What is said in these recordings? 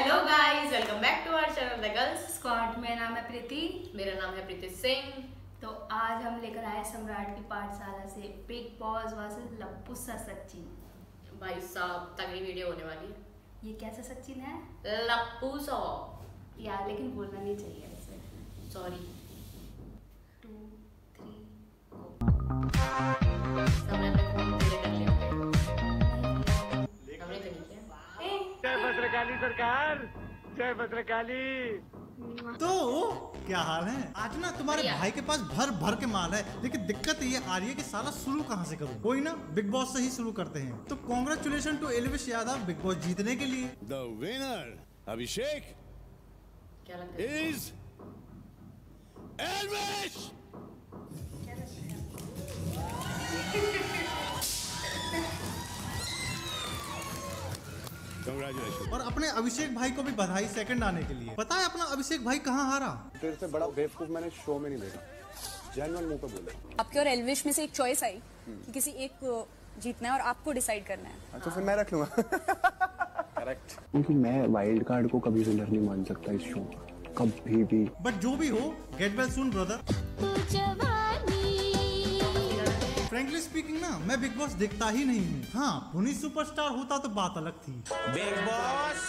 Hello guys, welcome back to our channel the girls squad. मेरा नाम है प्रीति। मेरा नाम है प्रीति सिंह। तो आज हम लेकर आए सम्राट की पाठशाला से बिग बॉस वर्सेस लप्पूसा सचिन। भाई साहब तगड़ी वीडियो होने वाली है। ये कैसा सचिन है? लप्पूसा यार लेकिन बोलना नहीं चाहिए ऐसे। सॉरी। 2 3 हमने अपने फोन पीले कर लिया। हमने तो नहीं किया। जय भद्रकाली सरकार, जय भद्रकाली। तो क्या हाल है? आज ना तुम्हारे भाई के पास भर भर के माल है, लेकिन दिक्कत ये आ रही है कि साला शुरू कहाँ से करूँ। कोई ना बिग बॉस से ही शुरू करते हैं। तो congratulation to Elvish Yadav Bigg Boss जीतने के लिए। द विनर अभिषेक क्या लगता है? इज एल्विश। Congratulations. और अपने अभिषेक भाई को भी बधाई सेकंड आने के लिए। पता है अपना अभिषेक भाई कहाँ हारा? तेरे से बड़ा बेवकूफ मैंने शो में नहीं देखा। जेन्युइन मुंह पे बोला। आपके और एल्विश में से एक चॉइस आई कि किसी एक को जीतना है और आपको डिसाइड करना है। अच्छा फिर मैं रख लूंगा। करेक्ट। क्योंकि मैं वाइल्ड कार्ड को कभी विनर नहीं मान सकता इस शो में, कभी भी। बट जो भी हो, get well soon brother. Frankly speaking ना, मैं बिग बॉस देखता ही नहीं हूँ। हाँ, पुनी सुपरस्टार होता तो बात अलग थी। बिग बॉस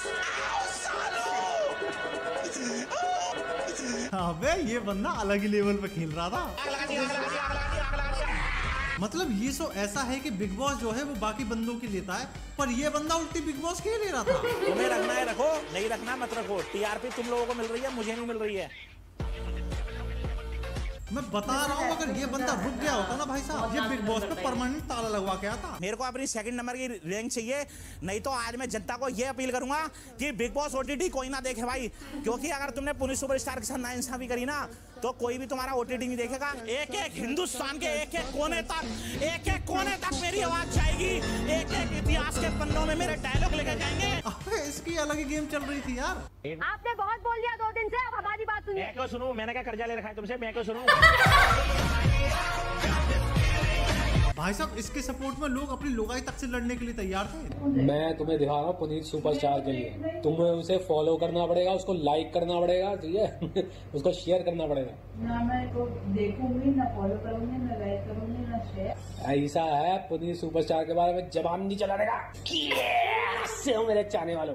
अबे ये बंदा अलग ही लेवल पे खेल रहा था। मतलब ये सो ऐसा है कि बिग बॉस जो है वो बाकी बंदों के लेता है, पर ये बंदा उल्टी बिग बॉस के ले रहा था। तुम्हें रखना है रखो, नहीं रखना मत रखो। टीआरपी तुम लोगों को मिल रही है, मुझे नहीं मिल रही है। मैं बता रहा हूँ, अगर ये बंदा रुक गया होता ना भाई साहब, ये बिग बॉस पे परमानेंट ताला लगवा के आता। मेरे को अपनी सेकंड नंबर की रैंक चाहिए, नहीं तो आज मैं जनता को ये अपील करूंगा कि बिग बॉस ओटीटी कोई ना देखे भाई। क्योंकि अगर तुमने पुलिस सुपरस्टार के साथ नाइंसाफी करी ना, तो कोई भी तुम्हारा ओटीटी नहीं देखेगा। एक एक हिंदुस्तान के एक एक कोने तक मेरी आवाज जाएगी। एक एक इतिहास के पन्नों में मेरे डायलॉग लेके जाएंगे। अबे इसकी अलग ही गेम चल रही थी यार। आपने बहुत बोल दिया 2 दिन से, अब हमारी बात सुनिए। मैं क्यों सुनूं? मैंने क्या कर्जा ले रखा है तुमसे? मैं क्यों सुनूं? भाई साहब इसके सपोर्ट में लोग अपनी लोगाई तक से लड़ने के लिए तैयार थे। मैं तुम्हें दिखा रहा हूँ पुनीत सुपरस्टार के लिए। तुम्हें उसे फॉलो करना पड़ेगा, उसको लाइक करना पड़ेगा, ठीक है? उसको शेयर करना पड़ेगा। ना मैं को देखूंगी, ना फॉलो करूंगी, ना लाइक करूंगी, ना शेयर। ऐसा है पुनीत सुपरस्टार के बारे में जबान नहीं चला रहेगा। से हो मेरे चाहने वालों।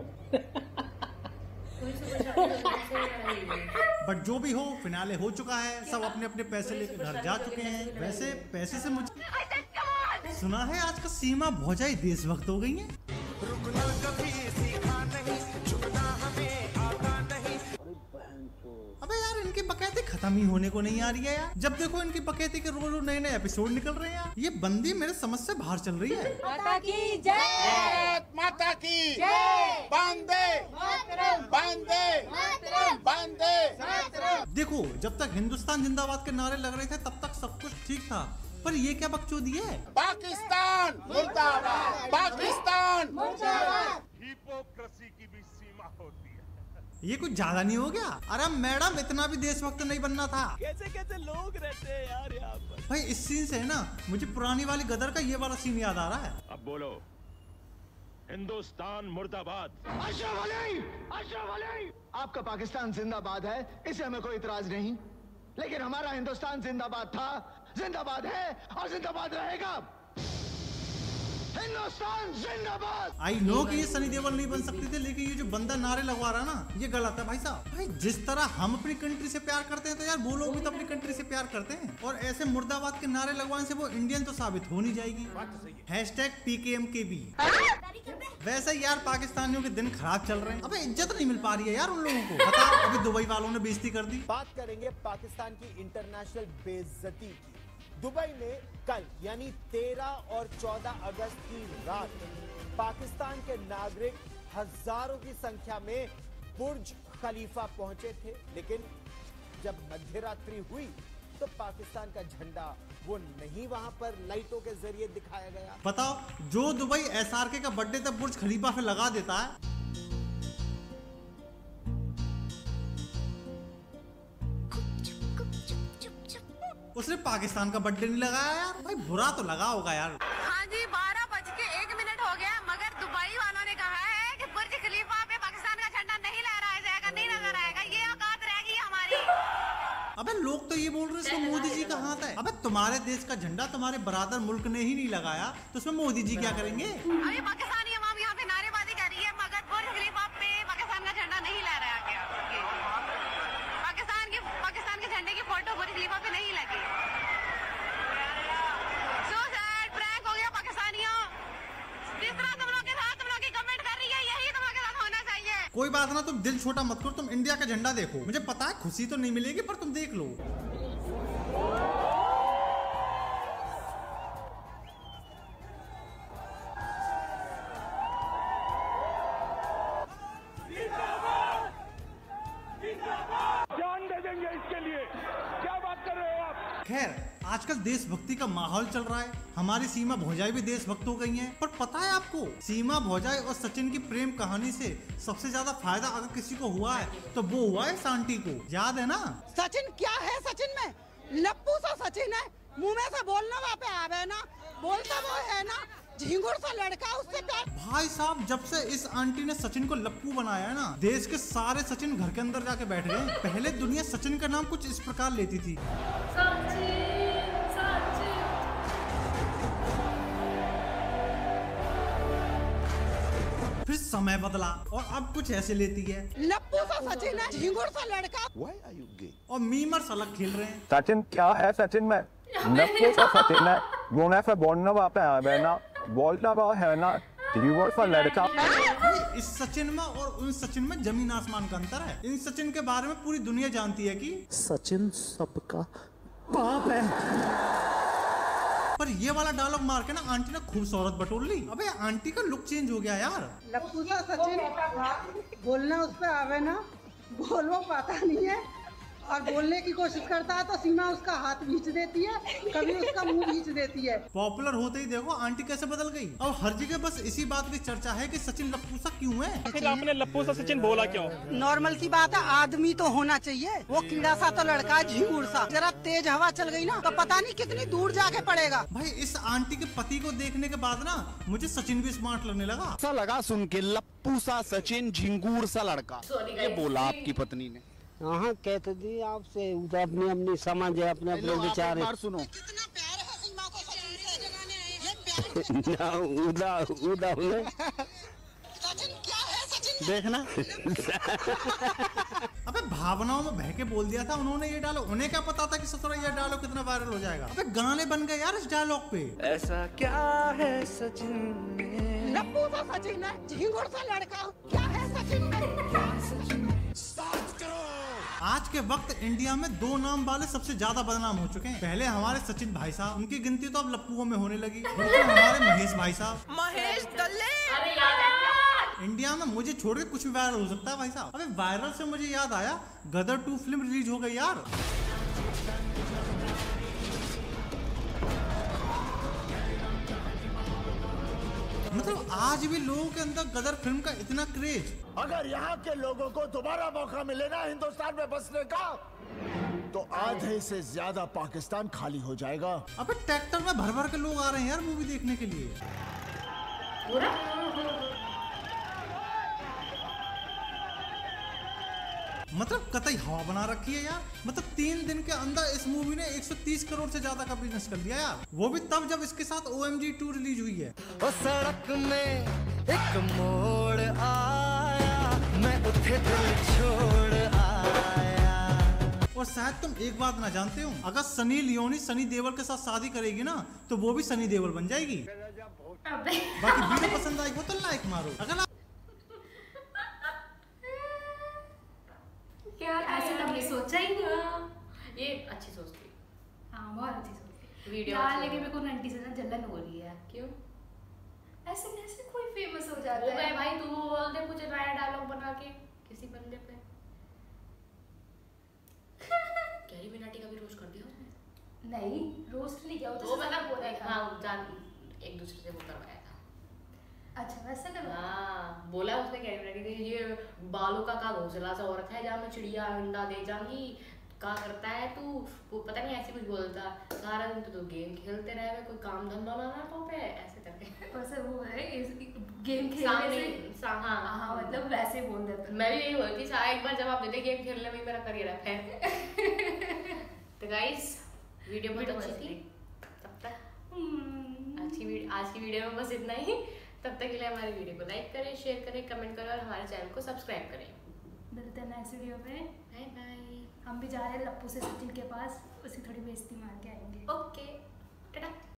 बट जो भी हो, फिनाले हो चुका है, सब अपने अपने पैसे लेकर घर जा चुके हैं। वैसे पैसे से मुझे सुना है आजकल सीमा भौजाई देशभक्त हो गई है। अबे यार इनकी बकैती खत्म ही होने को नहीं आ रही है यार। जब देखो इनकी बकैती के रोज नए नए एपिसोड निकल रहे हैं यार। ये बंदी मेरे समझ से बाहर चल रही है। माता की जय, माता की जय, वंदे देखो जब तक हिंदुस्तान जिंदाबाद के नारे लग रहे थे तब तक सब कुछ ठीक था, पर ये क्या बकचोदी है? पाकिस्तान मुर्दाबाद, पाकिस्तान मुर्दाबाद। हिपोक्रेसी की भी सीमा होती है। ये कुछ ज्यादा नहीं हो गया? अरे मैडम इतना भी देशभक्त नहीं बनना था। कैसे कैसे लोग रहते हैं यार यहाँ पर। भाई इस सीन से है ना, मुझे पुरानी वाली गदर का ये वाला सीन याद आ रहा है। अब बोलो, हिंदुस्तान मुर्दाबाद। अशरफ अली, आपका पाकिस्तान जिंदाबाद है, इसे हमें कोई इतराज नहीं, लेकिन हमारा हिंदुस्तान जिंदाबाद था, जिंदाबाद है और जिंदाबाद रहेगा। हिंदुस्तान जिंदाबाद। आई नो कि ये सनी देओल नहीं बन सकते थे, लेकिन ये जो बंदा नारे लगवा रहा ना, ये गलत है भाई साहब। भाई जिस तरह हम अपनी कंट्री से प्यार करते हैं, तो यार वो लोग भी तो अपनी कंट्री से प्यार करते हैं। और ऐसे मुर्दाबाद के नारे लगवाने से वो इंडियन तो साबित हो नहीं जाएगी। #PKMKB। वैसे यार पाकिस्तानियों के दिन खराब चल रहे हैं। अबे इज्जत नहीं मिल पा रही है यार उन लोगों को। बताओ, अभी दुबई वालों ने बेइज्जती कर दी। बात करेंगे पाकिस्तान की इंटरनेशनल बेइज्जती की। दुबई में कल यानी 13 और 14 अगस्त की रात पाकिस्तान के नागरिक हजारों की संख्या में बुर्ज खलीफा पहुंचे थे, लेकिन जब मध्यरात्रि हुई तो पाकिस्तान का झंडा वो नहीं वहां पर लाइटों के जरिए दिखाया गया। बताओ, जो दुबई SRK का बर्थडे तब बुर्ज खलीफा पे लगा देता है, उसने पाकिस्तान का बर्थडे नहीं लगाया यार। भाई बुरा तो लगा होगा यार। हाँ जी, 12:01 हो गया, मगर दुबई वालों ने कहा है कि बुर्ज खलीफा पे पाकिस्तान का झंडा नहीं तुम्हारे देश का झंडा तुम्हारे बरादर मुल्क ने ही नहीं लगाया तो उसमें मोदी जी क्या करेंगे? अभी पाकिस्तानी अवाम यहाँ पे नारेबाजी कर रही है मगर बुर्ज खलीफा पे पाकिस्तान का झंडा नहीं लहराया गया। पाकिस्तान के झंडे की फोटो बुर्ज खलीफा पे नहीं लगी। सो सैड, प्रैंक हो गया पाकिस्तानियों। जिस तरह तुम लोग के साथ तुम लोग की कमेंट कर रही है यही तुम लोग के साथ होना चाहिए। कोई बात ना, तुम दिल छोटा मत करो, तुम इंडिया का झंडा देखो। मुझे पता है खुशी तो नहीं मिलेगी पर तुम देख लो। जान दे देंगे इसके लिए, क्या बात कर रहे हो आप? खैर, आजकल देशभक्ति का माहौल चल रहा है। हमारी सीमा भोजाई भी देशभक्त हो गई हैं। पर पता है आपको, सीमा भोजाई और सचिन की प्रेम कहानी से सबसे ज्यादा फायदा अगर किसी को हुआ है तो वो हुआ है आंटी को। याद है ना? सचिन क्या है सचिन में? लप्पू सा सचिन है, मुंह में से बोलना वहाँ पे आवे ना, बोलता वो है ना, झिंगुर सा लड़का, उससे प्यार। भाई साहब, जब से इस आंटी ने सचिन को लप्पू बनाया है ना, देश के सारे सचिन घर के अंदर जाके बैठ गए। पहले दुनिया सचिन का नाम कुछ इस प्रकार लेती थी। फिर समय बदला और अब कुछ ऐसे लेती है। लप्पू सा सचिन है, झिंगुर सा लड़का। और मीमर्स अलग खेल रहे हैं। सचिन क्या है? सचिन में लप्पू सा सचिन है, रोने से बोलना वहाँ पे आवे ना, बोलता वो है ना, झिंगुर सा लड़का। इस सचिन में और उन सचिन में जमीन आसमान का अंतर है। इन सचिन के बारे में पूरी दुनिया जानती है कि सचिन सबका बाप है। पर ये वाला डायलॉग मार के ना आंटी ने खूब शोहरत बटोर ली। अबे आंटी का लुक चेंज हो गया यार। लप्पू सा सचिन, बोलना उस पे आवे ना, बोल वो पाता नहीं है और बोलने की कोशिश करता है तो सीमा उसका हाथ खींच देती है, कभी उसका मुंह खींच देती है। पॉपुलर होते ही देखो आंटी कैसे बदल गई। और हर जगह बस इसी बात की चर्चा है कि सचिन लप्पू सा क्यों है। फिर आपने लप्पू सा सचिन बोला क्यों? नॉर्मल सी बात है, आदमी तो होना चाहिए। वो कीड़ा सा तो लड़का है, झिंगुर सा। जरा तेज हवा चल गई ना तो पता नहीं कितनी दूर जाके पड़ेगा। भाई इस आंटी के पति को देखने के बाद ना मुझे सचिन भी स्मार्ट लगने लगा। ऐसा लगा सुन के, लप्पू सा सचिन, झिंगूर सा लड़का, ये बोला आपकी पत्नी ने। हाँ कहते दी आपसे, अपनी अपनी समझ है, अपने अपने विचार है। सुनो ना उदा उदा देखना। अबे भावनाओं में बह के बोल दिया था उन्होंने ये डायलॉग। उन्हें क्या पता था कि ससुरा ये डायलॉग कितना वायरल हो जाएगा। अबे गाने बन गए यार इस डायलॉग पे। ऐसा क्या है सचिन में? लप्पू सा सचिन है, झिंगुर सा लड़का, क्या है सचिन में? आज के वक्त इंडिया में दो नाम वाले सबसे ज्यादा बदनाम हो चुके हैं। पहले हमारे सचिन भाई साहब, उनकी गिनती तो अब लप्पुओं में होने लगी। हमारे महेश भाई साहब, महेश दल्ले। इंडिया में मुझे छोड़ के कुछ भी वायरल हो सकता है भाई साहब। अबे वायरल से मुझे याद आया, गदर 2 फिल्म रिलीज हो गई यार। मतलब आज भी लोगों के अंदर गदर फिल्म का इतना क्रेज। अगर यहाँ के लोगों को दोबारा मौका मिले ना हिंदुस्तान में बसने का, तो आधे से ज्यादा पाकिस्तान खाली हो जाएगा। अबे ट्रैक्टर में भर भर के लोग आ रहे हैं यार मूवी देखने के लिए। मतलब कतई हवा बना रखी है यार। मतलब 3 दिन के अंदर इस मूवी ने 130 करोड़ से ज्यादा का बिजनेस कर लिया यार। वो भी तब जब इसके साथ OMG 2 रिलीज हुई है। और सड़क में एक मोड़ आया, मैं उठे दिल छोड़ आया। और शायद तुम एक बात ना जानते हो, अगर सनी लियोनी सनी देओल के साथ शादी करेगी ना तो वो भी सनी देओल बन जाएगी। बाकी वीडियो पसंद आई हो तो लाइक मारो। अगर क्या ऐसे कभी सोचा ही नहीं। ये अच्छी सोच थी। हाँ बहुत अच्छी सोच थी वीडियो यार, लेकिन मेरे को नंटी से ना जलन हो रही है। क्यों? ऐसे कैसे कोई फेमस हो जाता है? है भाई तू बोल दे कुछ नया डायलॉग बना के किसी बंदे पे। कैरी मिनाटी का भी रोस्ट कर दिया उसने? नहीं रोस्ट नहीं किया, वो मतलब बोला था। हाँ जान एक दूसरे से वो करवाया था। अच्छा वैसा करवा? हाँ बोला उसने कैरी मिनाटी ने, ये बालों का घोंसला सा हो रखा है जहाँ मैं चिड़िया अंडा दे जाऊंगी, क्या करता है तू? वो पता नहीं ऐसे कुछ बोलता, सारा दिन तो गेम खेलते रहे, कोई काम धंधा ना तो पे ऐसे करके। वैसे वो है गेम खेलने से। हाँ मतलब वैसे बोल देता। मैं भी यही बोलती एक बार जब आप देते गेम खेलने में मेरा करियर है। तो गाइस वीडियो बहुत अच्छी थी। तब तक आज की वीडियो में बस इतना ही। तब तक के लिए हमारी वीडियो को लाइक करें, शेयर करें, कमेंट करें और हमारे चैनल को सब्सक्राइब करें। मिलते हैं नेक्स्ट वीडियो पे। Bye bye. हम भी जा रहे हैं लप्पू से सचिन के पास, उसकी थोड़ी बेइज्जती मार के आएंगे। ओके, टाटा।